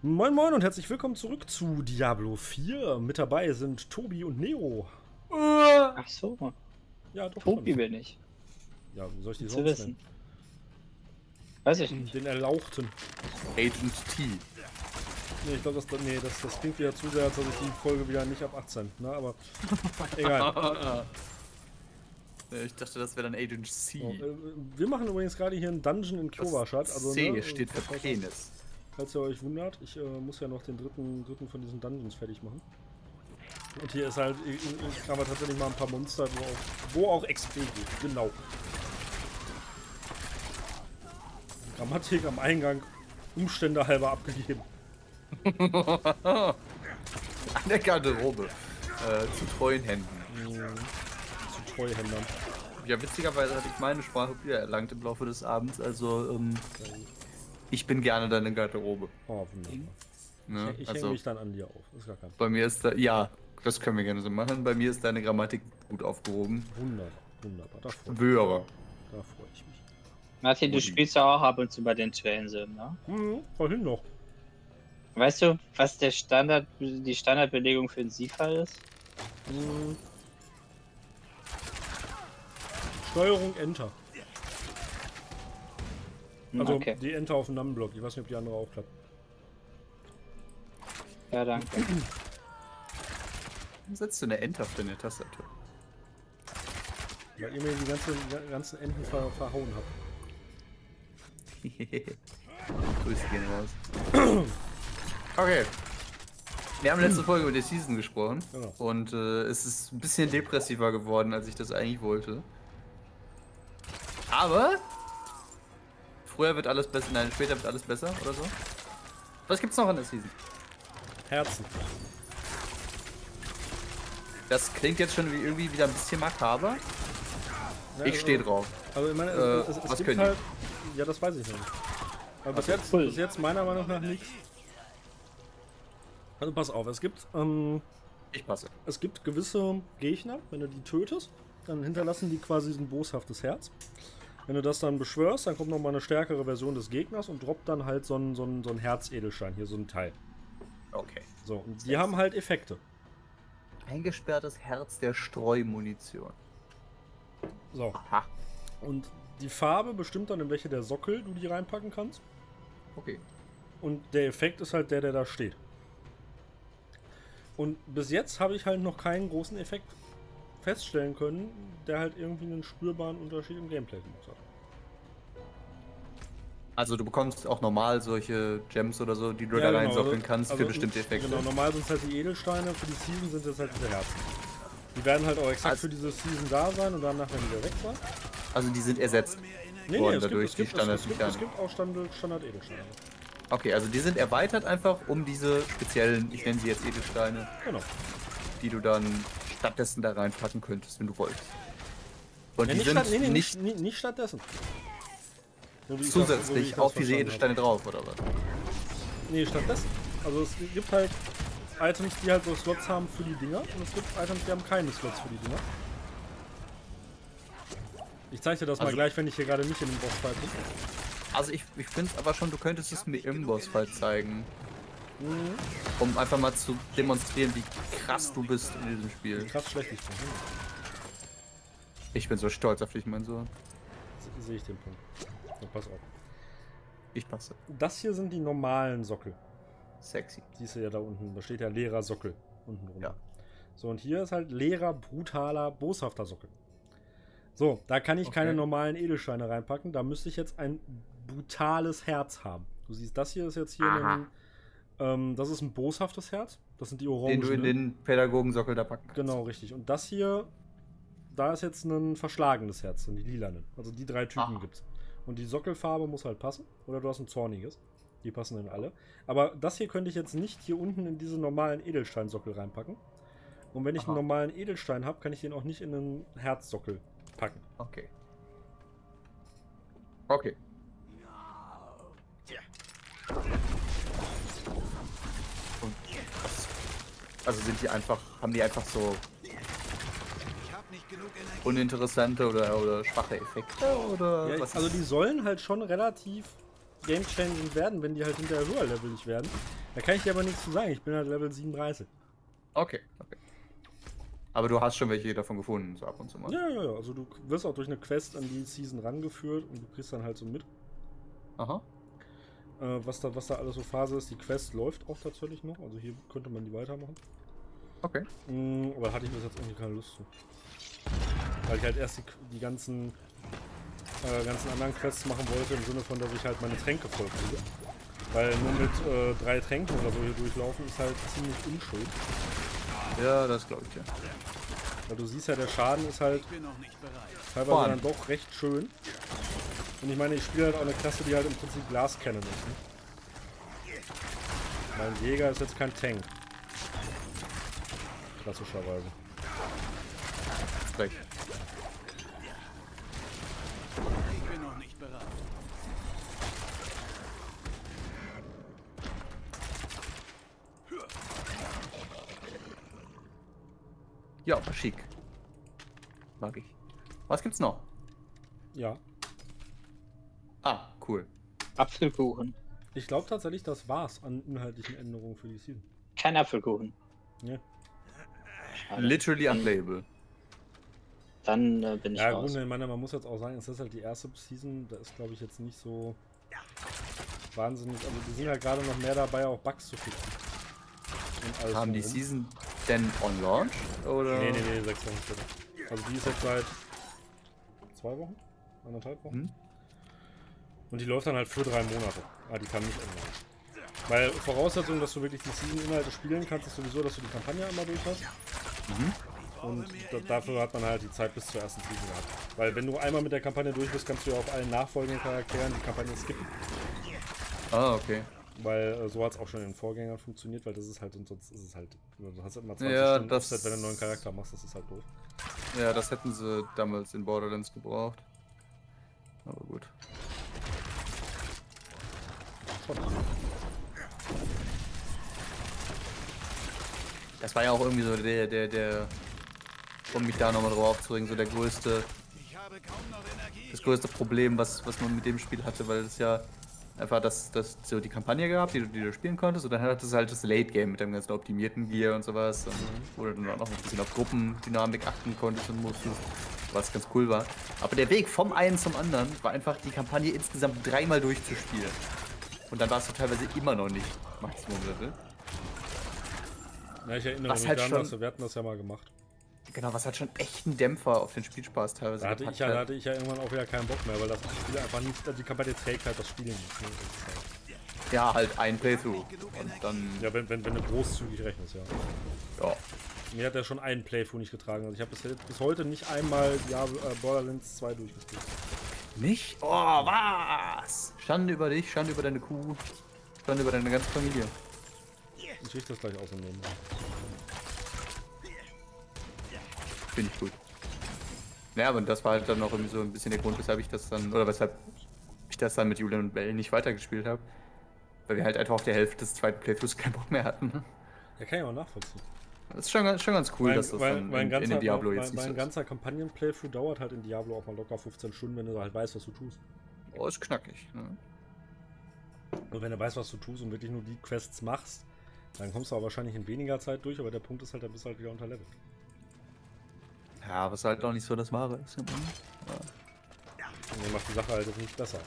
Moin Moin und herzlich willkommen zurück zu Diablo 4. Mit dabei sind Tobi und Nero. Ach so, Ja, doch Tobi schon. bin ich. Ja, wie soll ich die Zu sonst wissen. nennen? Weiß ich nicht. Den Erlauchten. Agent T. Nee, ich glaube, das klingt wieder zu sehr, als ob ich die Folge wieder nicht ab 18. Ne, aber egal. Ich dachte, das wäre dann Agent C. So, wir machen übrigens gerade hier einen Dungeon in Kyovashad. Also, C ne, steht für Penis. Falls ihr euch wundert, ich muss ja noch den dritten von diesen Dungeons fertig machen. Und hier ist halt, ich kann tatsächlich mal ein paar Monster, wo auch XP geht. Genau. Grammatik am Eingang, Umstände halber abgegeben. An der Garderobe. Zu treuen Händen. Zu Treuhändern. Ja, witzigerweise hatte ich meine Sprache wieder erlangt im Laufe des Abends. Also, ich bin gerne deine Garderobe. Oh, wunderbar. Ne? Ich Also, hänge mich dann an dir auf. Ist gar kein Problem. bei mir ist da, ja, das können wir gerne so machen. Bei mir ist deine Grammatik gut aufgehoben. Wunderbar, wunderbar. Da freue ich mich. Martin, du spielst ja auch ab und zu bei den Twellensilben, ne? Vorhin noch. Weißt du, was die Standardbelegung für einen Siegfall ist? Steuerung Enter. Also Okay. die Enter auf dem Numblock. Ich weiß nicht, ob die andere auch klappt. Ja, danke. Warum setzt du eine Enter auf deine Tastatur? Weil ihr mir die ganzen Enden verhauen habt. Grüße gehen raus. Okay. Wir haben letzte Folge über die Season gesprochen. Genau. Und es ist ein bisschen depressiver geworden, als ich das eigentlich wollte. Aber früher wird alles besser, nein, später wird alles besser oder so. Was gibt's noch an der Season? Herzen. Das klingt jetzt schon irgendwie wieder ein bisschen makaber. Ja, Ich stehe drauf. Also ich meine, es was gibt können halt... Ja, das weiß ich noch nicht. Aber bis jetzt meiner Meinung nach nichts. Also pass auf, Ich passe. es gibt gewisse Gegner, wenn du die tötest, dann hinterlassen die quasi ein boshaftes Herz. Wenn du das dann beschwörst, dann kommt nochmal eine stärkere Version des Gegners und droppt dann halt so ein Herzedelstein, hier so ein Teil. Okay. So, und die haben halt Effekte. Eingesperrtes Herz der Streumunition. So, Aha. und die Farbe bestimmt dann, in welche der Sockel du die reinpacken kannst. Okay. Und der Effekt ist halt der da steht. Und bis jetzt habe ich halt noch keinen großen Effekt feststellen können, der halt irgendwie einen spürbaren Unterschied im Gameplay gemacht hat. Also du bekommst auch normal solche Gems oder so, die du Ja, da genau, reinsockeln kannst für bestimmte Effekte. Genau, normal sind es halt die Edelsteine, für die Season sind es halt diese Herzen. Die werden halt auch exakt für diese Season da sein und danach werden die wieder weg sein. Also die sind ersetzt worden dadurch, die Standardmechanik. Es gibt auch Standard-Edelsteine. Okay, also die sind erweitert einfach um diese speziellen, ich nenne sie jetzt Edelsteine, Genau. die du dann stattdessen da reinpacken könntest, wenn du wolltest. Und Ja, die sind nicht stattdessen. So wie ich zusätzlich das auf diese verstanden Edelsteine drauf, oder was? habe. Nee, stattdessen. Also es gibt halt Items, die halt so Slots haben für die Dinger und es gibt Items, die haben keine Slots für die Dinger. Ich zeige dir das mal gleich, wenn ich hier gerade nicht in dem Bossfight bin. Also ich finde es aber schon, du könntest es mir im Bossfight zeigen. Um einfach mal zu demonstrieren, wie krass du bist in diesem Spiel. Krass schlecht ich bin. Ich bin so stolz auf dich, mein Sohn. Sehe ich den Punkt. So, pass auf. Ich passe. Das hier sind die normalen Sockel. Sexy. Siehst du ja da unten, da steht ja leerer Sockel unten drunter. Ja. So, und hier ist halt leerer, brutaler, boshafter Sockel. So, da kann ich keine normalen Edelsteine reinpacken, da müsste ich jetzt ein brutales Herz haben. Du siehst, das hier ist jetzt hier ein, das ist ein boshaftes Herz, das sind die Orangen. Den du in den Pädagogensockel da packen kannst. Genau, richtig. Und das hier, da ist jetzt ein verschlagenes Herz, sind die lilanen. Also die drei Typen gibt's. Und die Sockelfarbe muss halt passen, oder du hast ein zorniges. Die passen in alle. Aber das hier könnte ich jetzt nicht hier unten in diese normalen Edelsteinsockel reinpacken. Und wenn ich einen normalen Edelstein habe, kann ich den auch nicht in einen Herzsockel packen. Okay. Okay. Und also sind die einfach, haben die einfach so uninteressante oder schwache Effekte oder Ja, was also ist? die sollen halt schon relativ game-changing werden, wenn die halt hinterher höher levelig werden. Da kann ich dir aber nichts zu sagen. Ich bin halt Level 37. Okay. Aber du hast schon welche davon gefunden, so ab und zu mal. Ja. Also du wirst auch durch eine Quest an die Season rangeführt und du kriegst dann halt so mit. Aha. Was da alles so Phase ist. Die Quest läuft auch tatsächlich noch. Also hier könnte man die weitermachen. Okay. Aber da hatte ich bis jetzt irgendwie keine Lust zu. Weil ich halt erst die ganzen anderen Quests machen wollte, im Sinne von, dass ich halt meine Tränke voll kriege. Weil nur mit 3 Tränken oder so hier durchlaufen ist halt ziemlich unschuld. Ja, das glaube ich, ja. Weil du siehst ja, der Schaden ist halt teilweise dann doch recht schön. Und ich meine, ich spiele halt auch eine Klasse, die halt im Prinzip Glascannon ist. Ne? Mein Jäger ist jetzt kein Tank. Klassischerweise. Recht. Ich bin noch nicht bereit. Ja, schick. Mag ich. Was gibt's noch? Ja. Ah, cool. Apfelkuchen. Ich glaube tatsächlich, das war's an inhaltlichen Änderungen für die Season. Kein Apfelkuchen. Ja. Schade. Literally unplayable. Dann bin ich Ja, raus. gut, ich meine, man muss jetzt auch sagen, es ist halt die erste Season, da ist, glaube ich, jetzt nicht so wahnsinnig, also die sind halt gerade noch mehr dabei, auch Bugs zu fixen. Und alles Haben die drumherum. Season denn on launch? Oder? Nee, 6 Wochen später. Also die ist jetzt seit 2 Wochen? 1,5 Wochen? Hm? Und die läuft dann halt für 3 Monate. Aber die kann nicht ändern. Weil Voraussetzung, dass du wirklich die Season-Inhalte spielen kannst, ist sowieso, dass du die Kampagne einmal durch hast. Und dafür hat man halt die Zeit bis zur ersten Season gehabt. Weil wenn du einmal mit der Kampagne durch bist, kannst du ja auf allen nachfolgenden Charakteren die Kampagne skippen. Ah, okay. Weil so hat es auch schon in den Vorgängern funktioniert, weil das ist halt, und sonst ist es halt, du hast immer 20 Ja, Stunden das- Offset, wenn du einen neuen Charakter machst, das ist halt doof. Ja, das hätten sie damals in Borderlands gebraucht. Aber gut. Das war ja auch irgendwie so der um mich da nochmal drauf aufzuregen, so das größte Problem, was man mit dem Spiel hatte, weil es ja einfach das so die Kampagne gab, die du spielen konntest, und dann hat es halt das Late Game mit dem ganzen optimierten Gear und sowas, und wo du dann auch noch ein bisschen auf Gruppendynamik achten konntest und musstest, was ganz cool war. Aber der Weg vom einen zum anderen war einfach, die Kampagne insgesamt 3-mal durchzuspielen. Und dann warst du teilweise immer noch nicht Maximum Level. Ja, ich erinnere Was mich halt daran, schon- wir hatten das ja mal gemacht. Genau, was hat schon echt einen Dämpfer auf den Spielspaß teilweise Da hatte gepackt da hatte ich ja irgendwann auch wieder keinen Bock mehr, weil das Spiel einfach nicht, also die Kampagne trägt halt das Spiel nicht. Ne? Das ist halt, Ja, halt ein Playthrough. Und dann, ja, wenn du großzügig rechnest, ja. ja. Mir hat er schon einen Playthrough nicht getragen. Also ich habe bis heute nicht einmal Borderlands 2 durchgespielt. Nicht? Oh, was? Schande über dich, Schande über deine Kuh, Schande über deine ganze Familie. Ich richte das gleich auseinander. Finde ich gut. Ja, aber das war halt dann auch irgendwie so ein bisschen der Grund, weshalb ich das dann, oder weshalb ich das dann mit Julian und Bell nicht weitergespielt habe. Weil wir halt einfach auf der Hälfte des zweiten Playthroughs keinen Bock mehr hatten. Ja, kann ich auch nachvollziehen. Das ist schon ganz cool, dass das dann in den Diablo jetzt nicht mein so ist. ganzer Kampagnen-Playthrough dauert halt in Diablo auch mal locker 15 Stunden, wenn du halt weißt, was du tust. Oh, ist knackig. Ne? Und wenn du weißt, was du tust und wirklich nur die Quests machst, dann kommst du auch wahrscheinlich in weniger Zeit durch, aber der Punkt ist halt, da bist du halt wieder unter Level. Ja, was halt auch nicht so das Wahre ist. Und dann macht die Sache halt jetzt nicht besser.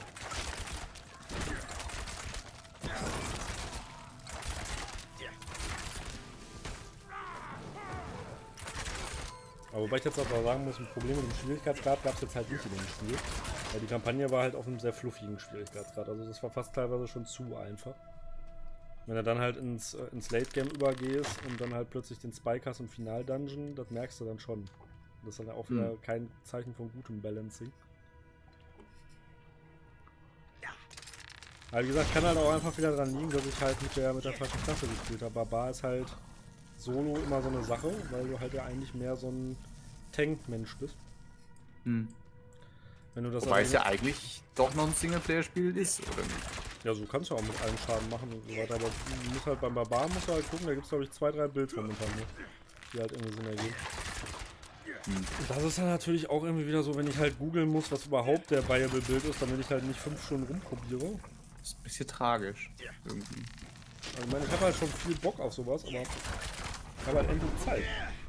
Aber wobei ich jetzt auch sagen muss, ein Problem mit dem Schwierigkeitsgrad gab es jetzt halt nicht in dem Spiel. Weil die Kampagne war halt auf einem sehr fluffigen Schwierigkeitsgrad. Also das war fast teilweise schon zu einfach. Wenn du dann halt ins Late Game übergehst und dann halt plötzlich den Spike hast im Final-Dungeon, das merkst du dann schon. Das ist dann auch wieder kein Zeichen von gutem Balancing. Aber wie gesagt, kann halt auch einfach wieder daran liegen, dass ich halt mit der falschen Klasse gespielt habe. Barbar ist halt solo immer so eine Sache, weil du halt ja eigentlich mehr so ein Tank-Mensch bist. Hm. Wenn du das Wobei es also ja eigentlich doch noch ein Singleplayer-Spiel ist, oder nicht? ja, so kannst du auch mit allen Schaden machen und so weiter, aber du musst halt beim Barbar musst du halt gucken, da gibt es glaube ich 2-3 Builds momentan nur, die halt irgendwie Sinn ergeben. Und das ist dann natürlich auch irgendwie wieder so, wenn ich halt googeln muss, was überhaupt der Viable Build ist, damit ich halt nicht 5 Stunden rumprobiere. ist ein bisschen tragisch. Irgendwie. Also ich meine, ich habe halt schon viel Bock auf sowas, aber ich habe halt endlich Zeit.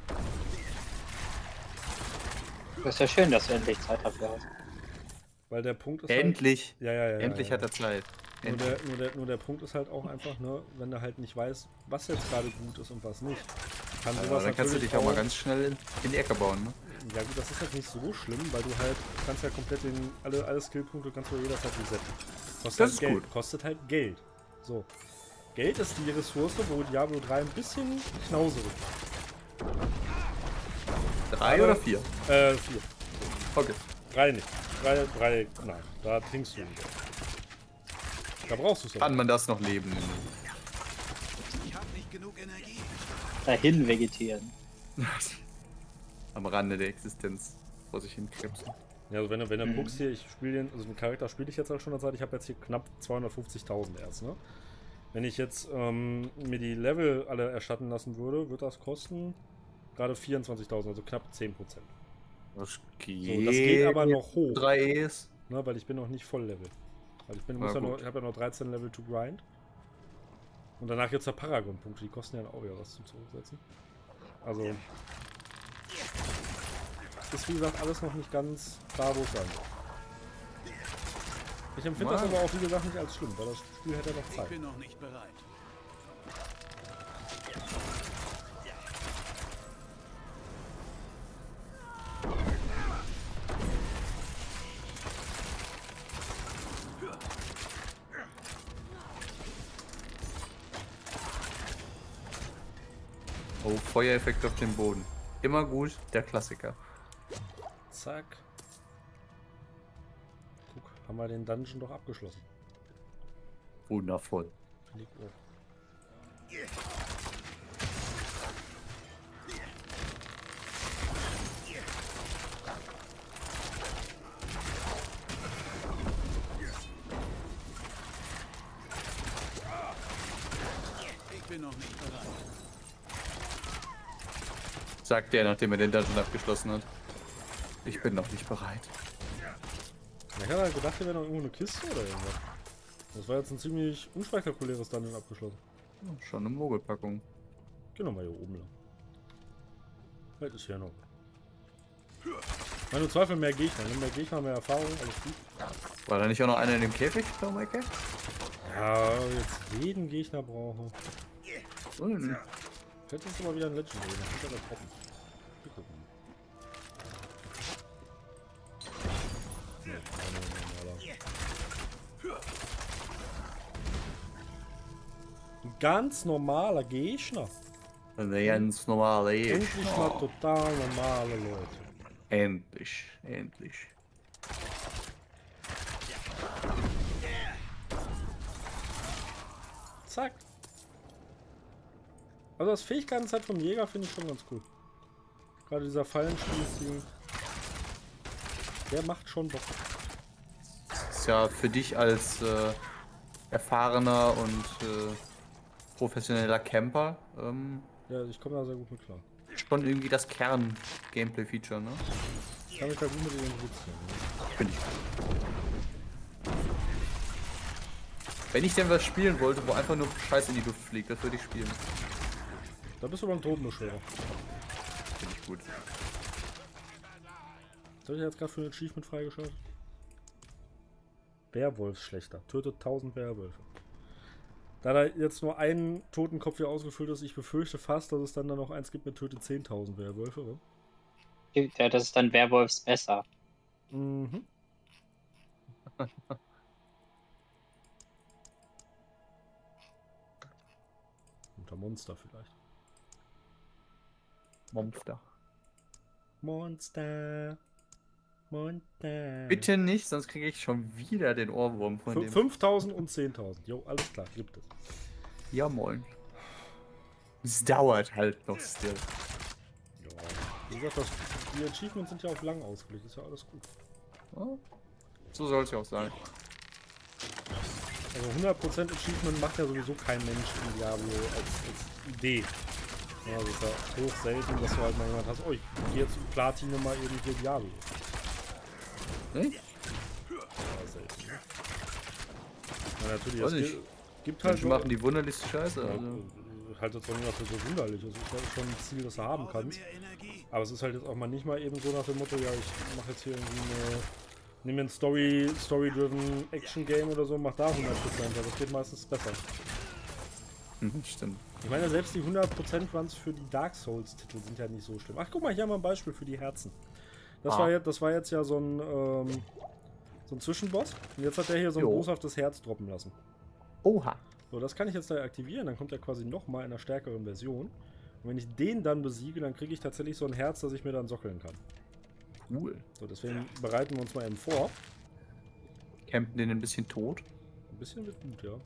Das ist ja schön, dass du endlich Zeit dafür hast. Weil der Punkt ist Endlich! halt, ja. Endlich hat er Zeit. Nur der Punkt ist halt auch einfach, ne, wenn du halt nicht weißt, was jetzt gerade gut ist und was nicht. Kann sowas Dann kannst du natürlich dich auch mal ganz schnell in die Ecke bauen, ne? Ja gut, das ist halt nicht so schlimm, weil du halt kannst ja komplett alle Skillpunkte kannst du jederzeit resetten. Kostet Das halt ist Geld. gut. Kostet halt Geld. So. Geld ist die Ressource, wo Diablo 3 ein bisschen knauserig ist. 3 oder 4? 4. Okay. 3 nicht. 3, nein. Da trinkst du nicht. Da brauchst du es Kann man das noch leben? Ich habe nicht genug Energie. Dahin vegetieren. Am Rande der Existenz vor sich hinkrebsen. Ja, also wenn du guckst hier, ich spiele den, also den Charakter spiele ich jetzt halt schon eine Zeit, ich habe jetzt hier knapp 250.000 erst, ne? Wenn ich jetzt mir die Level alle erstatten lassen würde, wird das kosten gerade 24.000, also knapp 10%. Das So, das geht aber noch hoch, 3 E's. ne, weil ich bin noch nicht voll Level. Weil ich bin, Na gut. ich habe ja noch 13 Level to grind. Und danach jetzt der Paragon-Punkte, die kosten ja auch wieder was zum Zurücksetzen. Also ist wie gesagt alles noch nicht ganz da, wo es sein soll. Ich empfinde das Mann. aber auch wie gesagt nicht als schlimm, weil das Spiel hätte ja noch Ich Zeit. bin noch nicht bereit. Oh, Feuereffekt auf dem Boden. Immer gut, der Klassiker. Zack. Guck, haben wir den Dungeon doch abgeschlossen. Wundervoll. Finde ich auch. Ich bin noch nicht bereit. Sagt er, nachdem er den Dungeon abgeschlossen hat. Ich bin noch nicht bereit. Ich habe halt gedacht, hier wäre noch irgendwo eine Kiste oder irgendwas. Das war jetzt ein ziemlich unspektakuläres Dungeon abgeschlossen. Schon eine Mogelpackung. Geh nochmal hier oben lang. Halt ist hier noch. Meine Zweifel mehr Gegner, ne? Mehr Gegner, mehr Erfahrung, alles gut. War da nicht auch noch einer in dem Käfig, Tom Ecke? Ja, jetzt jeden Gegner brauche. Und Vielleicht ist aber wieder ein Legend, dann steht er da trocken. Wir gucken. Ein ganz normaler Gegner. eine ganz normale Endlich mal total normale Leute. Endlich, endlich. Zack. Also das Fähigkeitenzeit vom Jäger finde ich schon ganz cool. Gerade dieser Fallenschießen. Der macht schon Bock. Ist ja für dich als erfahrener und professioneller Camper Ja, ich komme da sehr gut mit klar. schon irgendwie das Kern-Gameplay-Feature, ne? Ich kann mich da gut mit identifizieren. Ne? Finde ich. Wenn ich denn was spielen wollte, wo einfach nur Scheiß in die Luft fliegt, das würde ich spielen. Da bist du beim Totenbeschwörer. Finde ich gut. Was habe ich jetzt gerade für ein Achievement freigeschaltet? Werwolfsschlechter. Tötet 1000 Werwölfe. Da da jetzt nur ein Totenkopf hier ausgefüllt ist, ich befürchte fast, dass es dann noch eins gibt mit tötet 10.000 Werwölfe, oder? Ja, das ist dann Werwolfs besser. Mhm. Unter Monster vielleicht. Monster. Monster. Monster. Bitte nicht, sonst kriege ich schon wieder den Ohrwurm von dem. 5.000 und 10.000. Jo, alles klar, gibt es. Ja, moin. Es dauert halt noch still. Ja. Wie gesagt, die Achievements sind ja auf lang ausgelegt, ist ja alles gut. Ja, so soll es ja auch sein. Also 100% Achievement macht ja sowieso kein Mensch in Diablo als Idee. Ja, also ist ja hoch selten, dass du halt mal jemand hast, oh, ich gehe jetzt Platine mal eben hier Diablo. Ne? Ja, selten. Ne? Ja, natürlich, Weiß es nicht. gibt halt Menschen so, machen die wunderlichste Scheiße. ja, Also. halt jetzt auch nicht dafür so wunderlich. Es ist halt schon ein Ziel, das du haben Brauche kannst. mehr Energie. Aber es ist halt jetzt auch mal nicht mal eben so nach dem Motto, ja, ich mache jetzt hier irgendwie nimm mir ein Story-driven Action-Game oder so, mach da 100%, aber das geht meistens besser. Stimmt. Ich meine, selbst die 100% Runs für die Dark Souls-Titel sind ja nicht so schlimm. Ach, guck mal, hier haben wir ein Beispiel für die Herzen. Das war jetzt ja so ein Zwischenboss. Und jetzt hat der hier so ein boshaftes Herz droppen lassen. Oha. So, das kann ich jetzt da aktivieren. Dann kommt er quasi nochmal in einer stärkeren Version. Und wenn ich den dann besiege, dann kriege ich tatsächlich so ein Herz, das ich mir dann sockeln kann. Cool. So, deswegen bereiten wir uns mal eben vor. Campen den ein bisschen tot. Ein bisschen wird gut, ja.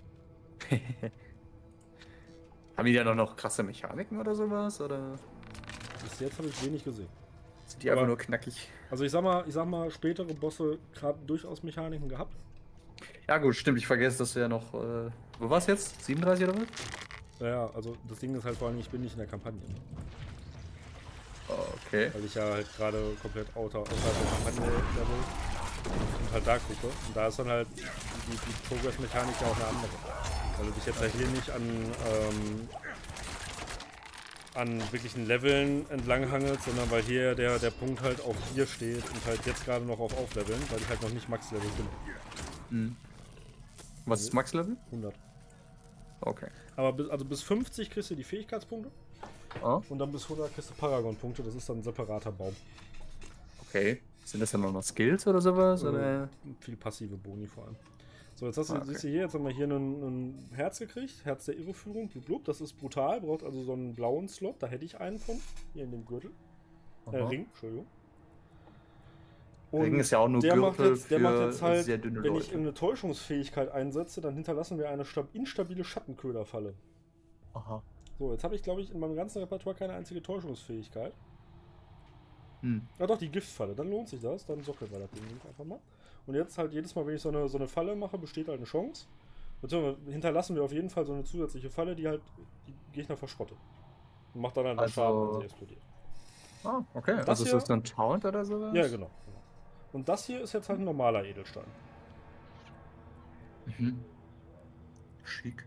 Haben die da noch krasse Mechaniken oder sowas? Oder Bis jetzt habe ich wenig gesehen. sind die einfach nur knackig? Also ich sag mal, spätere Bosse haben durchaus Mechaniken gehabt. Ja gut, stimmt, ich vergesse, dass du ja noch... wo war's jetzt? 37 oder was? Ja, also das Ding ist halt vor allem, ich bin nicht in der Kampagne. Ne? Okay. Weil ich ja halt gerade komplett außerhalb der Kampagne level und halt da gucke. Und da ist dann halt die Progress-Mechanik ja auch eine andere. Weil du dich jetzt ja hier nicht an wirklichen Leveln entlanghangelst, sondern weil hier der Punkt halt auf 4 steht und halt jetzt gerade noch auf Aufleveln, weil ich halt noch nicht Max-Level bin. Mhm. Was ist Max-Level? 100. Okay. Aber bis 50 kriegst du die Fähigkeitspunkte Oh, und dann bis 100 kriegst du Paragon-Punkte, das ist dann ein separater Baum. okay. Sind das dann noch Skills oder sowas? Oder? Viel passive Boni vor allem. So, jetzt Okay. siehst du hier, jetzt haben wir hier ein Herz gekriegt, Herz der Irreführung, blub, das ist brutal, braucht also so einen blauen Slot, da hätte ich einen von, hier in dem Gürtel. Ring, Entschuldigung. Ring ist ja auch nur der macht Gürtel jetzt, der macht jetzt für halt, sehr dünne wenn Leute. ich eine Täuschungsfähigkeit einsetze, dann hinterlassen wir eine instabile Schattenköderfalle. Aha. So, jetzt habe ich, glaube ich, in meinem ganzen Repertoire keine einzige Täuschungsfähigkeit. Hm. Ja doch, die Giftfalle, dann lohnt sich das, dann sockeln wir das Ding einfach mal. Und jetzt halt jedes Mal, wenn ich so eine Falle mache, besteht halt eine Chance. Beziehungsweise hinterlassen wir auf jeden Fall so eine zusätzliche Falle, die halt die Gegner verschrottet. Und macht dann halt Schaden, wenn sie explodiert. Ah, okay. Das Also ist hier- das so ein Taunt oder sowas? Ja, genau. Und das hier ist jetzt halt ein normaler Edelstein. Mhm. Schick.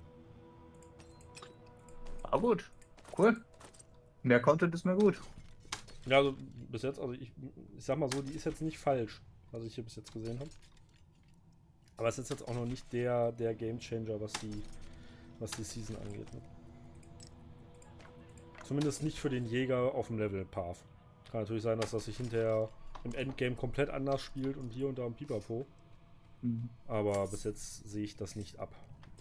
Ah, gut. Cool. Mehr Content ist mir gut. Ja, also bis jetzt, also ich sag mal so, die ist jetzt nicht falsch, was ich hier bis jetzt gesehen habe. Aber es ist jetzt auch noch nicht der Game Changer, was die Season angeht. Ne? Zumindest nicht für den Jäger auf dem Level Path. Kann natürlich sein, dass das sich hinterher im Endgame komplett anders spielt und hier und da ein Pipapo. Mhm. Aber bis jetzt sehe ich das nicht ab.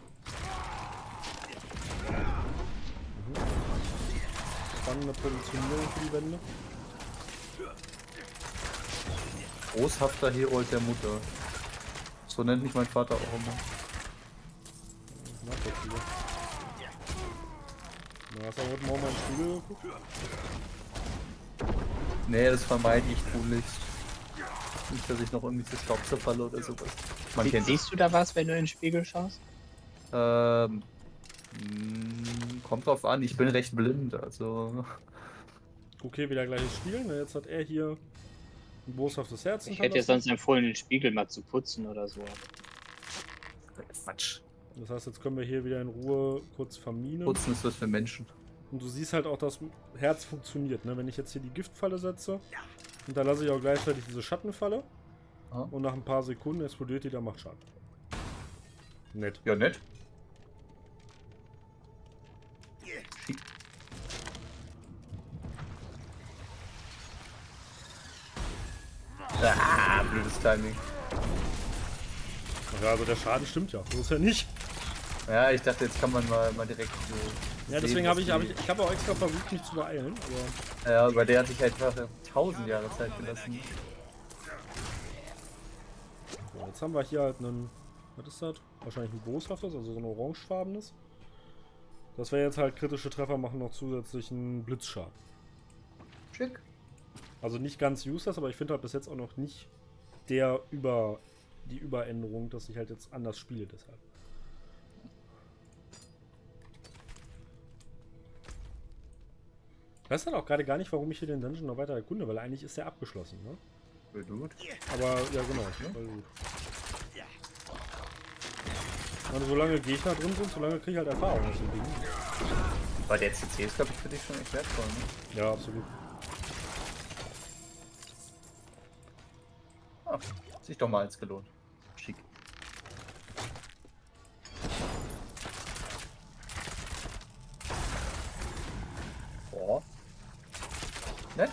Spannende Positionierung für die Wände. Großhafter Herold der Mutter. So nennt mich mein Vater auch immer. Nachvollziehbar. Na, hast du heute Morgen mal in den Spiegel geguckt? Nee, das vermeide ich tunlichst. Nicht, dass ich noch irgendwie zu Staub zerfalle oder sowas. Man kennt Siehst du da was, wenn du in den Spiegel schaust? Kommt drauf an, ich bin recht blind, also. Okay, wieder gleiches Spiel. Na, jetzt hat er hier ein boshaftes Herz. Ich hätte dir sonst empfohlen, den Spiegel mal zu putzen oder so. Quatsch. Das heißt, jetzt können wir hier wieder in Ruhe kurz verminen. Putzen ist was für Menschen. Und du siehst halt auch, dass Herz funktioniert. Ne? Wenn ich jetzt hier die Giftfalle setze, hinterlasse ich auch gleichzeitig diese Schattenfalle. Ah. Und nach ein paar Sekunden explodiert die, dann macht Schaden. Nett. Ja, nett. Ah, blödes Timing. Ja, also der Schaden stimmt ja. So ist ja nicht. Ja, ich dachte, jetzt kann man mal direkt so. Ja, deswegen habe ich auch extra versucht, mich zu beeilen. Aber Ja, aber der hat sich halt einfach 1000 Jahre Zeit gelassen. so, jetzt haben wir hier halt einen. Was ist das? Wahrscheinlich ein boshaftes, also so ein orangefarbenes. Das wäre jetzt halt kritische Treffer machen noch zusätzlichen Blitzschaden. Schick. Also nicht ganz useless, aber ich finde halt bis jetzt auch noch nicht die Überänderung, dass ich halt jetzt anders spiele deshalb. Ich weiß halt auch gerade gar nicht, warum ich hier den Dungeon noch weiter erkunde, weil eigentlich ist der abgeschlossen, ne? Gut. Aber ja genau, ne? Voll gut. Und solange Gegner drin sind, solange krieg ich halt Erfahrung aus dem Ding. Weil der CC ist, glaube ich, für dich schon echt wertvoll, ne? Ja, absolut. Ah, sich doch mal als gelohnt. Schick. Boah. Nett.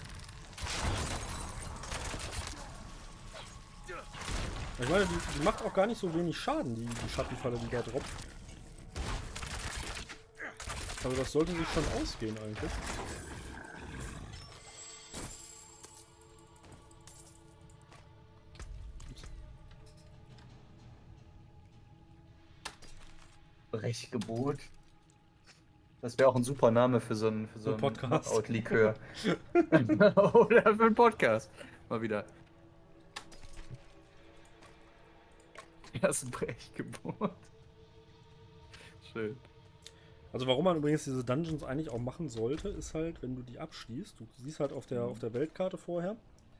Ich meine, die macht auch gar nicht so wenig Schaden, die Schattenfalle, die da droppt. Also das sollte sich schon ausgehen eigentlich. Brechgebot. Das wäre auch ein super Name für so einen Podcast. Knockout-Likör. Oder für einen Podcast. Mal wieder. Das Brechgebot. Schön. Also warum man übrigens diese Dungeons eigentlich auch machen sollte, ist halt, wenn du die abschließt, du siehst halt auf der Weltkarte vorher,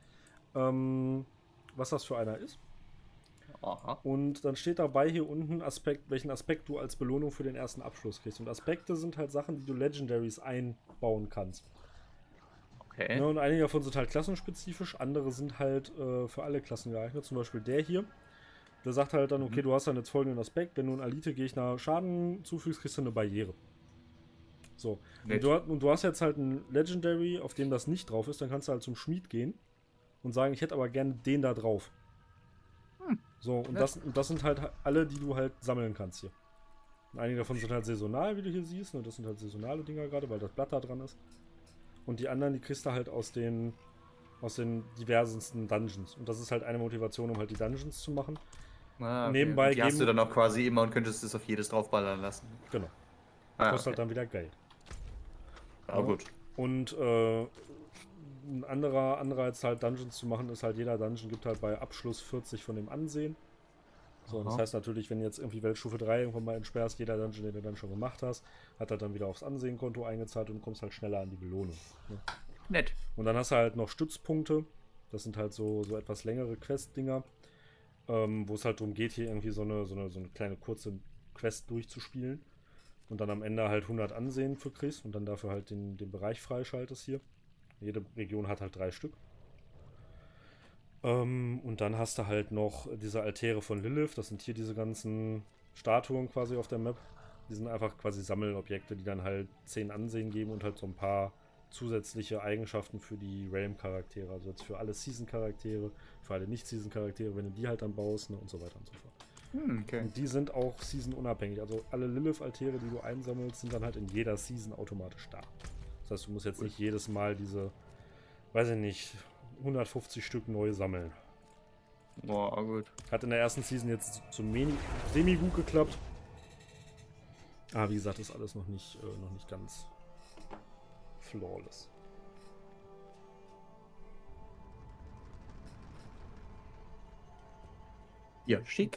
was das für einer ist. Aha. Und dann steht dabei hier unten welchen Aspekt du als Belohnung für den ersten Abschluss kriegst. Und Aspekte sind halt Sachen, die du Legendaries einbauen kannst. Okay. Ja, und einige davon sind halt klassenspezifisch, andere sind halt für alle Klassen geeignet. Zum Beispiel der hier. Der sagt halt dann, okay, du hast dann jetzt folgenden Aspekt, wenn du einen Elite-Gegner Schaden zufügst, kriegst du eine Barriere. So. Und du hast jetzt halt ein Legendary, auf dem das nicht drauf ist, dann kannst du halt zum Schmied gehen und sagen, ich hätte aber gerne den da drauf. So, und das sind halt alle, die du halt sammeln kannst hier. Und einige davon sind halt saisonal, wie du hier siehst. Und das sind halt saisonale Dinger gerade, weil das Blatt da dran ist. Und die anderen, die kriegst du halt aus den diversesten Dungeons. Und das ist halt eine Motivation, um halt die Dungeons zu machen. Ah, okay. Nebenbei die hast du dann auch quasi immer und könntest es auf jedes draufballern lassen. Genau. Ah, Kostet halt dann wieder Geld. Ah, gut. Und ein anderer Anreiz halt Dungeons zu machen, ist halt, jeder Dungeon gibt halt bei Abschluss 40 von dem Ansehen. So, das heißt natürlich, wenn jetzt irgendwie Weltstufe 3 irgendwann mal entsperrst, jeder Dungeon, den du dann schon gemacht hast, hat er dann wieder aufs Ansehen-Konto eingezahlt und du kommst halt schneller an die Belohnung. Ne? Nett. Und dann hast du halt noch Stützpunkte. Das sind halt so etwas längere Quest-Dinger, wo es halt darum geht, hier irgendwie so eine kleine kurze Quest durchzuspielen. Und dann am Ende halt 100 Ansehen für kriegst und dann dafür halt den Bereich freischaltest hier. Jede Region hat halt 3 Stück. Und dann hast du halt noch diese Altäre von Lilith. Das sind hier diese ganzen Statuen quasi auf der Map. Die sind einfach quasi Sammelobjekte, die dann halt 10 Ansehen geben und halt so ein paar zusätzliche Eigenschaften für die Realm-Charaktere. Also jetzt für alle Season-Charaktere, für alle Nicht-Season-Charaktere, wenn du die halt dann baust, ne, und so weiter und so fort. Okay. Und die sind auch Season-unabhängig. Also alle Lilith-Altäre, die du einsammelst, sind dann halt in jeder Season automatisch da. Das heißt, du musst jetzt nicht jedes Mal diese, weiß ich nicht, 150 Stück neu sammeln. Boah, gut. Hat in der ersten Season jetzt so semi gut geklappt. Aber wie gesagt, ist alles noch nicht ganz flawless. Ja, schick.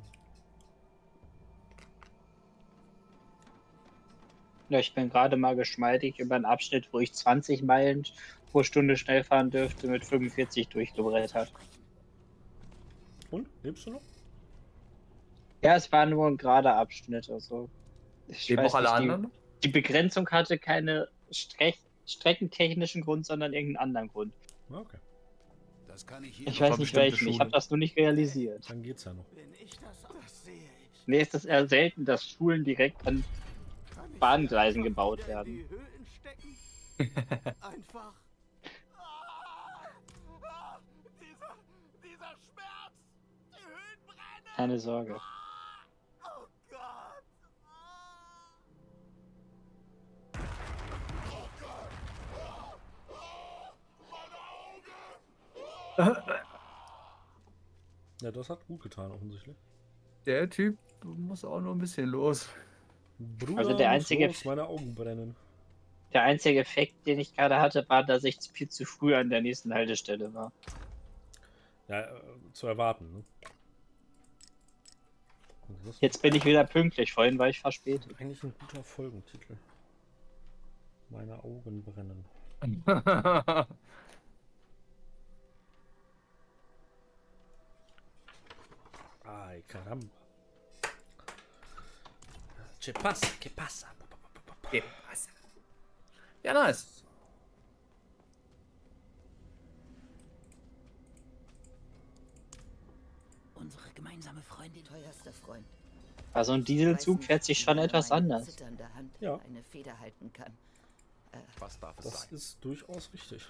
Ja, ich bin gerade mal geschmeidig über einen Abschnitt, wo ich 20 Meilen pro Stunde schnell fahren dürfte, mit 45 durchgebrettert. Und? Lebst du noch? Ja, es war nur ein gerader Abschnitt. Also ich Leben auch alle nicht, anderen? Die Begrenzung hatte keine streckentechnischen Grund, sondern irgendeinen anderen Grund. Okay. Das kann ich hier Ich weiß nicht bestimmte welchen, ich Schule. habe das nur nicht realisiert. Dann geht's ja noch. Bin ich das sehe ich. Nee, ist das eher selten, dass Schulen direkt an Kann ich Bahngleisen einfach gebaut wieder werden. in die Höhlen stecken? Einfach. Dieser Schmerz! Die Höhlen brennen! Keine Sorge. Oh Gott! Ja, das hat gut getan, offensichtlich. Der Typ muss auch noch ein bisschen los. Bruder, Also der einzige- muss meine Augen brennen. Der einzige Effekt, den ich gerade hatte, war, dass ich viel zu früh an der nächsten Haltestelle war. Ja, zu erwarten, ne? Und das ist Jetzt bin ich wieder pünktlich, vorhin war ich verspätet. eigentlich ein guter Folgentitel. Meine Augen brennen. Ay, caramba. Que pasa? Que pasa? Ja, nice. Unsere gemeinsame Freundin, teuerster Freund. Also ein Dieselzug fährt sich schon etwas anders. Ja. Eine Feder halten kann. Was darf es Das sein? ist durchaus richtig.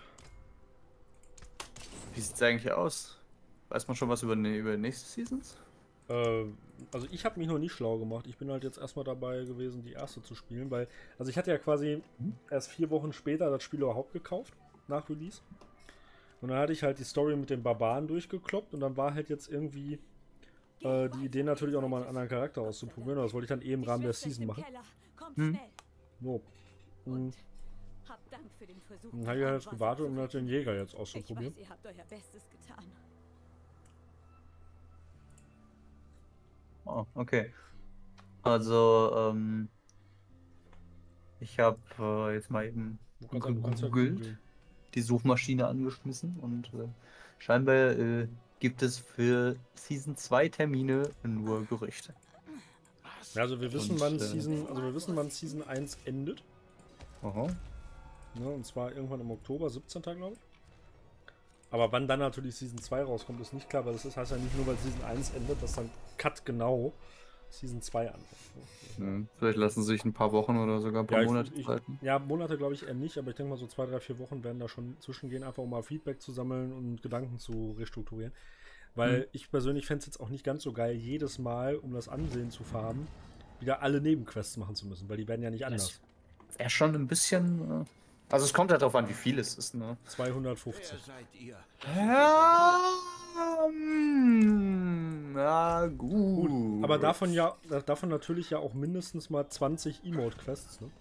Wie sieht's eigentlich aus? Weiß man schon was über nächste Seasons? Also ich habe mich noch nicht schlau gemacht. Ich bin halt jetzt erstmal dabei gewesen, die erste zu spielen, weil, also ich hatte ja quasi erst 4 Wochen später das Spiel überhaupt gekauft, nach Release. Und dann hatte ich halt die Story mit den Barbaren durchgekloppt und dann war halt jetzt irgendwie die Idee natürlich auch nochmal einen anderen Charakter auszuprobieren. Das wollte ich dann eh im Rahmen der Season machen. No. Hab Dank für den Versuch. Dann habe ich halt gewartet, um halt den Jäger jetzt auszuprobieren. Ich weiß, ihr habt euer Bestes getan. Oh, okay. Also, ich habe jetzt mal eben Du kannst ja gegoogelt, googeln. die Suchmaschine angeschmissen und scheinbar gibt es für Season 2 Termine nur Gerüchte. Ja, also wir wissen, Und, wann Season 1 endet. Aha. Ne, und zwar irgendwann im Oktober, 17. glaube ich. Aber wann dann natürlich Season 2 rauskommt, ist nicht klar, weil das heißt ja nicht nur, weil Season 1 endet, dass dann Cut genau Season 2 anfängt. Ne? Vielleicht lassen sie sich ein paar Wochen oder sogar ein paar Monate halten. Ja, Monate glaube ich eher nicht, aber ich denke mal so 2, 3, 4 Wochen werden da schon zwischengehen, einfach um mal Feedback zu sammeln und Gedanken zu restrukturieren. Weil ich persönlich fände es jetzt auch nicht ganz so geil, jedes Mal, um das Ansehen zu farmen, wieder alle Nebenquests machen zu müssen, weil die werden ja nicht anders. Wäre schon ein bisschen. Also es kommt halt darauf an, wie viel es ist, ne? 250. Seid ihr? Na gut. Aber davon natürlich ja auch mindestens mal 20 Emote-Quests, ne?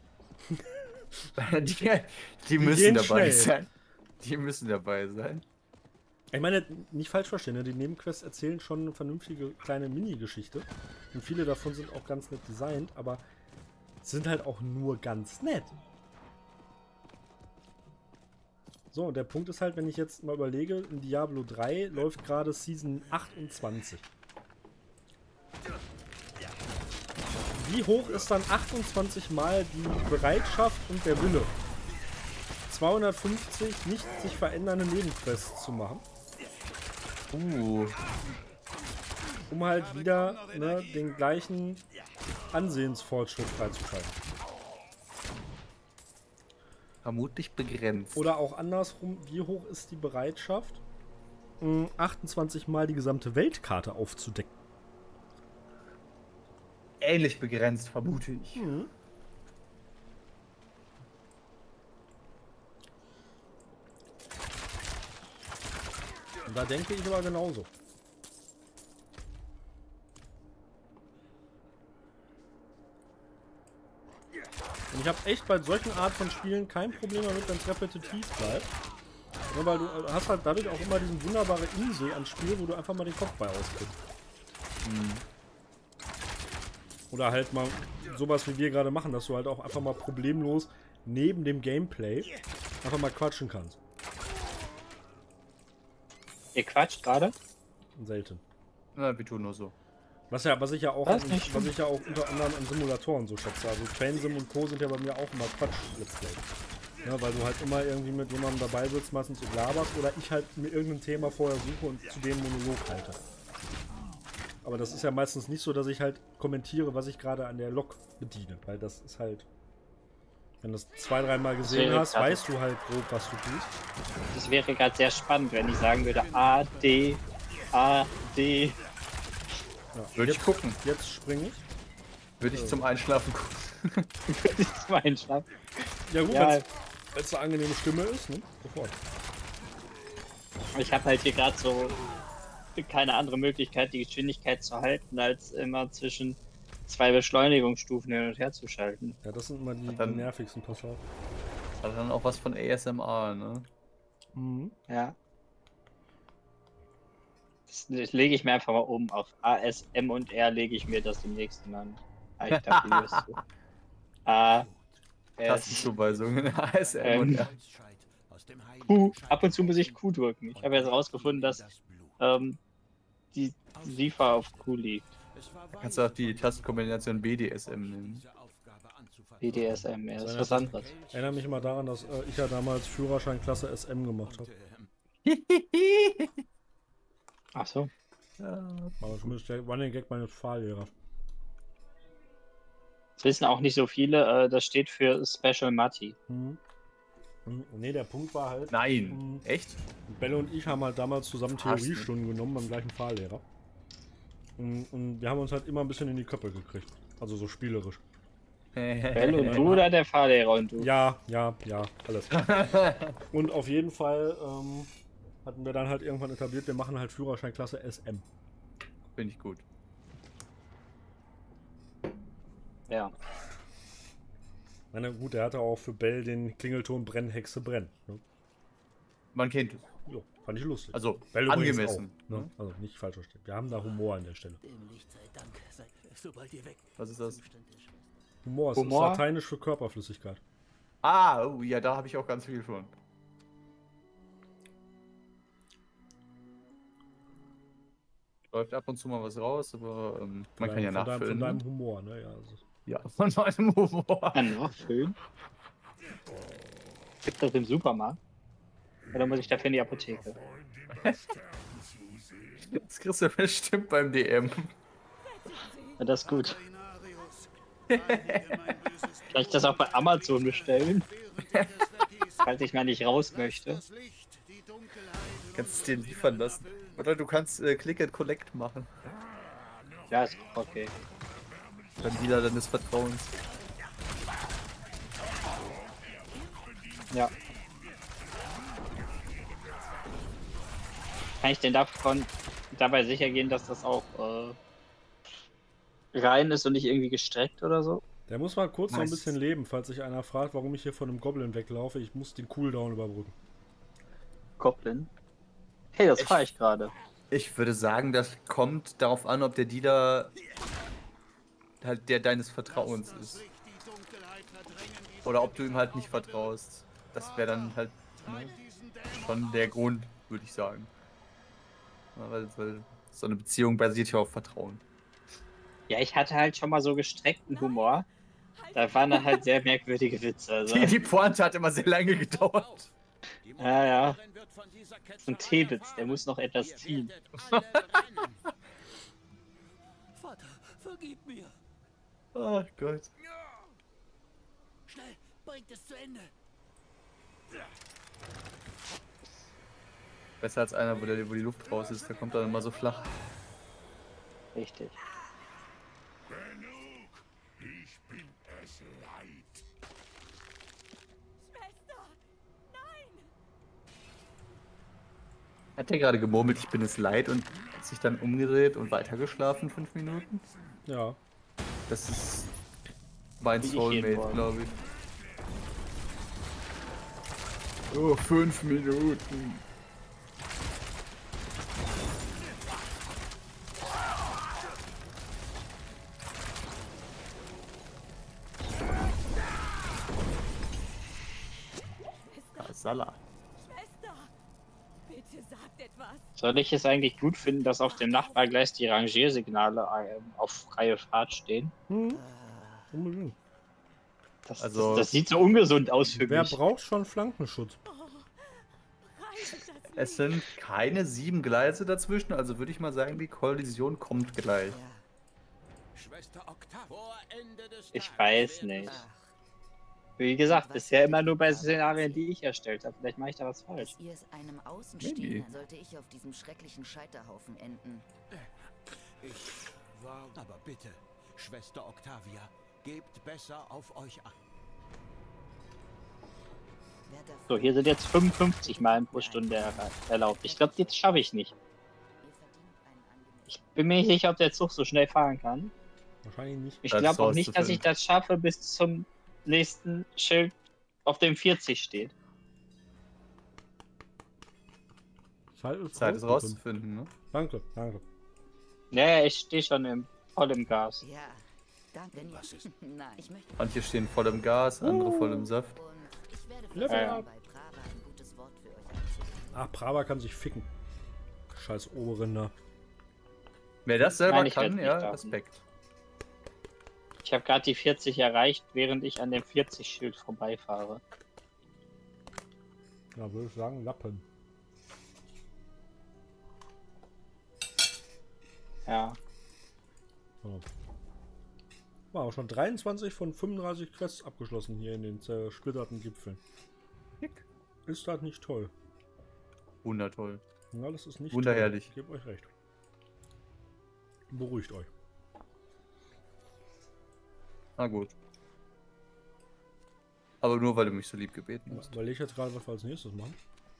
die müssen gehen dabei schnell. sein. Die müssen dabei sein. Ich meine, nicht falsch verstehen, ne? Die Nebenquests erzählen schon eine vernünftige kleine Mini-Geschichte. Und viele davon sind auch ganz nett designt, aber sind halt auch nur ganz nett. So, und der Punkt ist halt, wenn ich jetzt mal überlege, in Diablo 3 läuft gerade Season 28. Wie hoch ist dann 28 Mal die Bereitschaft und der Wille, 250 nicht sich verändernde Nebenquests zu machen? Um halt wieder den gleichen Ansehensfortschritt freizuschalten. Vermutlich begrenzt. Oder auch andersrum, wie hoch ist die Bereitschaft, 28 Mal die gesamte Weltkarte aufzudecken? Ähnlich begrenzt, vermute ich. Mhm. Und da denke ich aber genauso. Und ich habe echt bei solchen Art von Spielen kein Problem damit, wenn es repetitiv bleibt. Ja, weil du hast halt dadurch auch immer diesen wunderbaren Insel an Spiel, wo du einfach mal den Kopf bei auskriegst. Oder halt mal sowas wie wir gerade machen, dass du halt auch einfach mal problemlos neben dem Gameplay einfach mal quatschen kannst. Ihr quatscht gerade? Selten. Na, wir tun nur so. Was ich ja auch Das ist nicht unter anderem an Simulatoren so schätze. Also Train Sim und Co. sind ja bei mir auch immer Quatsch-Let's Play. Ja, weil du halt immer irgendwie mit jemandem dabei sitzt, meistens so laberst, oder ich halt mir irgendein Thema vorher suche und zu dem Monolog halte. Aber das ist ja meistens nicht so, dass ich halt kommentiere, was ich gerade an der Lok bediene. Weil das ist halt, wenn du das 2, 3 Mal gesehen hast, weißt du halt grob, was du tust. Das wäre gerade sehr spannend, wenn ich sagen würde A, D, A, D. Ja. Würde ich gucken. Jetzt springe ich. Würde ich zum Einschlafen gucken. Das ist mein Schlaf. Ja gut, Ja. wenn es eine angenehme Stimme ist, ne? Sofort. Ich habe halt hier gerade so keine andere Möglichkeit, die Geschwindigkeit zu halten, als immer zwischen 2 Beschleunigungsstufen hin und her zu schalten. Ja, das sind immer die Dann- nervigsten Passagen. Hat dann auch was von ASMR, ne? Mhm. Ja. Das lege ich mir einfach mal um. Auf ASM und R lege ich mir das demnächst mal an. Ich dachte, ihr wisst so. A, S, Tastenzuweisungen, ASMR und ja. Q. Ab und zu muss ich Q drücken. Ich habe jetzt rausgefunden, dass die SIFA auf Q liegt. Da kannst du auch die Tastenkombination BDSM nehmen. BDSM, ja, das ist was anderes. Ich erinnere mich immer daran, dass ich ja damals Führerschein Klasse SM gemacht habe. Ach so. Aber zumindest der Running Gag meines Fahrlehrers. Das wissen auch nicht so viele, das steht für Special Matti. Nee, der Punkt war halt. Nein. Echt? Belle und ich haben halt damals zusammen Theoriestunden genommen beim gleichen Fahrlehrer. Und wir haben uns halt immer ein bisschen in die Köpfe gekriegt. Also so spielerisch. Belle und du oder der Fahrlehrer und du? Ja, alles. Und auf jeden Fall hatten wir dann halt irgendwann etabliert, wir machen halt Führerschein Klasse SM. Finde ich gut. Ja. Na gut, der hatte auch für Bell den Klingelton Brennhexe brenn. Ne? Man kennt es. Jo, fand ich lustig. Also Bell übrigens angemessen. auch, ne? Also nicht falsch verstehen. Wir haben da Humor an der Stelle. Was ist das? Humor ist Humor? lateinisch für Körperflüssigkeit. Ah, oh, ja, da habe ich auch ganz viel von. Läuft ab und zu mal was raus, aber man kann ja nachfüllen. Von deinem Humor, ne? Ja, also. Ja, von meinem Humor. Nachfüllen? Gibt das im Supermarkt? Oder muss ich dafür in die Apotheke? Das kriegst du bestimmt beim DM. Ja, das ist gut. Kann ich das auch bei Amazon bestellen? Falls ich mal nicht raus möchte. Kannst es dir liefern lassen. Oder du kannst Click and Collect machen. Ja, ist okay. Beim Dealer deines Vertrauens. Ja. Kann ich denn dabei sicher gehen, dass das auch rein ist und nicht irgendwie gestreckt oder so? Der muss mal kurz noch ein bisschen leben, falls sich einer fragt, warum ich hier von einem Goblin weglaufe. Ich muss den Cooldown überbrücken. Goblin? Hey, das fahre ich gerade. Ich würde sagen, das kommt darauf an, ob der Dealer halt der deines Vertrauens ist. Oder ob du ihm halt nicht vertraust. Das wäre dann halt schon der Grund, würde ich sagen. Ja, weil so eine Beziehung basiert ja auf Vertrauen. Ja, ich hatte halt schon mal so gestreckten Humor. Da waren dann halt sehr merkwürdige Witze. Also. Die Pointe hat immer sehr lange gedauert. Ja. So ein Teewitz, der muss noch etwas ziehen. Vater, vergib mir. Oh Gott. Schnell, bringt es zu Ende. Besser als einer, wo die Luft raus ist, der kommt dann immer so flach. Richtig. Schwester! Nein! Hat der gerade gemurmelt, ich bin es leid und hat sich dann umgedreht und weitergeschlafen 5 Minuten? Ja. Das ist mein Wie ich jeden Soulmate, Morgen. glaube ich. Oh, 5 Minuten. Salah. Schwester! Bitte sagt etwas! Soll ich es eigentlich gut finden, dass auf dem Nachbargleis die Rangiersignale auf freie Fahrt stehen? Unbedingt. Das sieht so ungesund aus für Wer mich. braucht schon Flankenschutz? Es sind keine 7 Gleise dazwischen, also würde ich mal sagen, die Kollision kommt gleich. Ich weiß nicht. Wie gesagt, bisher immer nur bei Szenarien, die ich erstellt habe. Vielleicht mache ich da was falsch. Dass ihr es einem Außenstehenden, sollte ich auf diesem schrecklichen Scheiterhaufen enden. Aber bitte, Schwester Octavia, gebt besser auf euch acht. So, hier sind jetzt 55 Meilen pro Stunde erlaubt. Ich glaube, jetzt schaffe ich nicht. Ich bin mir nicht sicher, ob der Zug so schnell fahren kann. Wahrscheinlich nicht. Ich Das glaube auch sollst nicht, du dass ich finden. das schaffe bis zum nächsten Schild, auf dem 40 steht. Zeit ist rauszufinden, ne? Danke, danke. Naja, ich stehe schon voll im Gas. Ja, danke. Wenn Was ist? Nein, ich möchte. Manche stehen voll im Gas, andere voll im Saft. Und ich werde Level versuchen, up. bei Prava ein gutes Wort für euch einzulegen. Ach, Prava kann sich ficken. Scheiß Oberrinder. Wer das selber Nein, ich kann, werd's nicht ja, schaffen. Respekt. Ich habe gerade die 40 erreicht, während ich an dem 40-Schild vorbeifahre. Ja, würde ich sagen, Lappen. Ja. So. Wow, schon 23 von 35 Quests abgeschlossen hier in den zersplitterten Gipfeln. Schick. Ist das nicht toll? Wundertoll. Ja, das ist nicht Wunderherrlich. toll. Ich gebe euch recht. Beruhigt euch. Na gut. Aber nur, weil du mich so lieb gebeten hast. Weil ich jetzt gerade, was wir als nächstes machen.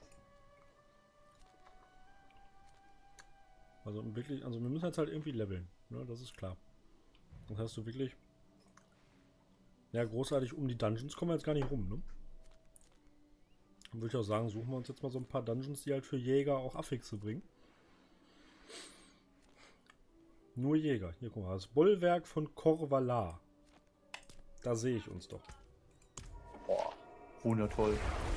Also wirklich, also wir müssen jetzt halt irgendwie leveln. Ne, das ist klar. Das heißt du wirklich. Ja, großartig um die Dungeons kommen wir jetzt gar nicht rum, ne? Dann würde ich auch sagen, suchen wir uns jetzt mal so ein paar Dungeons, die halt für Jäger auch Affixe bringen. Nur Jäger. Hier, guck mal, das Bollwerk von Korvalar. Da sehe ich uns doch. Boah, wundertoll.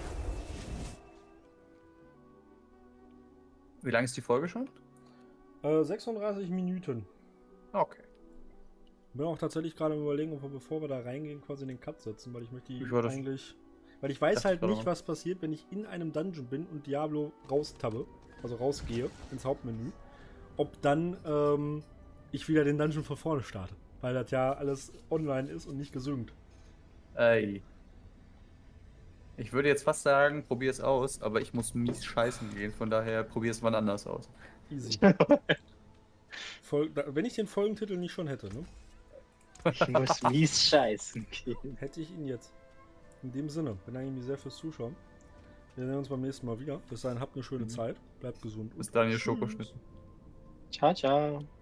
Wie lange ist die Folge schon? 36 Minuten. Okay. Bin auch tatsächlich gerade am Überlegen, ob wir, bevor wir da reingehen, quasi den Cut setzen, weil ich möchte die Ich war das- eigentlich... Weil ich weiß das halt war nicht, doch- was passiert, wenn ich in einem Dungeon bin und Diablo raustabbe, also rausgehe ins Hauptmenü, ob dann ich wieder den Dungeon von vorne starte. Weil das ja alles online ist und nicht gesynkt. Ey. Ich würde jetzt fast sagen, probier es aus, aber ich muss mies scheißen gehen, von daher probier es wann anders aus. Easy. Wenn ich den Folgentitel nicht schon hätte, ne? Ich muss mies scheißen gehen. Hätte ich ihn jetzt. In dem Sinne, bedanke ich mich sehr fürs Zuschauen. Wir sehen uns beim nächsten Mal wieder. Bis dahin, habt eine schöne Zeit. Bleibt gesund. Bis dann, ihr tschüss. Schokoschnitten. Ciao, ciao.